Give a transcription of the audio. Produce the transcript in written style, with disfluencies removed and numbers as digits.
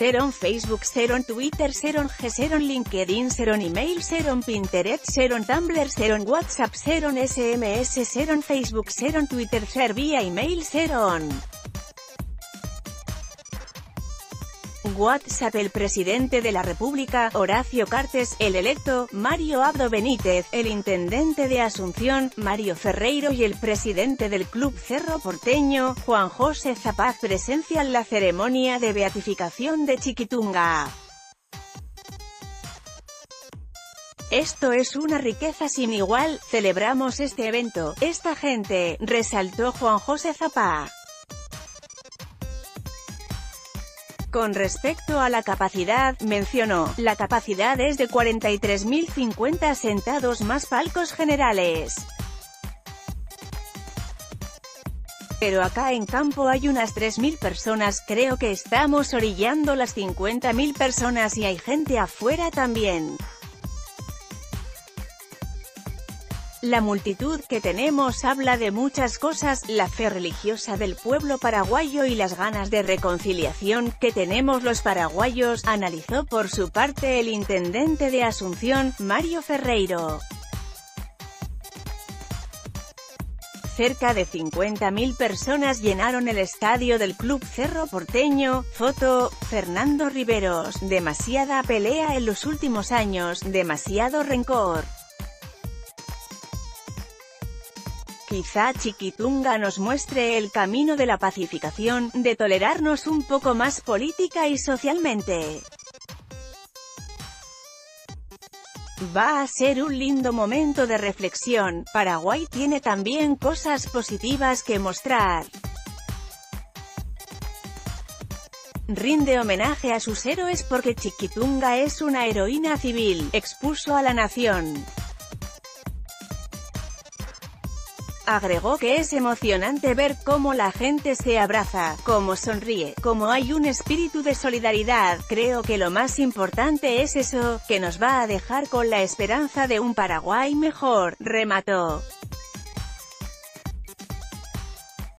Seron Facebook, Seron Twitter, Seron G, Seron LinkedIn, Seron Email, Seron Pinterest, Seron Tumblr, Seron WhatsApp, Seron SMS, Seron Facebook, Seron Twitter, Ser vía email, Seron WhatsApp. El presidente de la República, Horacio Cartes, el electo, Mario Abdo Benítez, el intendente de Asunción, Mario Ferreiro y el presidente del Club Cerro Porteño, Juan José Zapag presencian la ceremonia de beatificación de Chiquitunga. Esto es una riqueza sin igual, celebramos este evento, esta gente, resaltó Juan José Zapag. Con respecto a la capacidad, mencionó, la capacidad es de 43.050 sentados más palcos generales. Pero acá en campo hay unas 3.000 personas, creo que estamos orillando las 50.000 personas y hay gente afuera también. La multitud que tenemos habla de muchas cosas, la fe religiosa del pueblo paraguayo y las ganas de reconciliación que tenemos los paraguayos, analizó por su parte el intendente de Asunción, Mario Ferreiro. Cerca de 50.000 personas llenaron el estadio del Club Cerro Porteño. Foto, Fernando Riveros. Demasiada pelea en los últimos años, demasiado rencor. Quizá Chiquitunga nos muestre el camino de la pacificación, de tolerarnos un poco más política y socialmente. Va a ser un lindo momento de reflexión. Paraguay tiene también cosas positivas que mostrar. Rinde homenaje a sus héroes porque Chiquitunga es una heroína civil, expuso a La Nación. Agregó que es emocionante ver cómo la gente se abraza, cómo sonríe, cómo hay un espíritu de solidaridad. Creo que lo más importante es eso, que nos va a dejar con la esperanza de un Paraguay mejor, remató.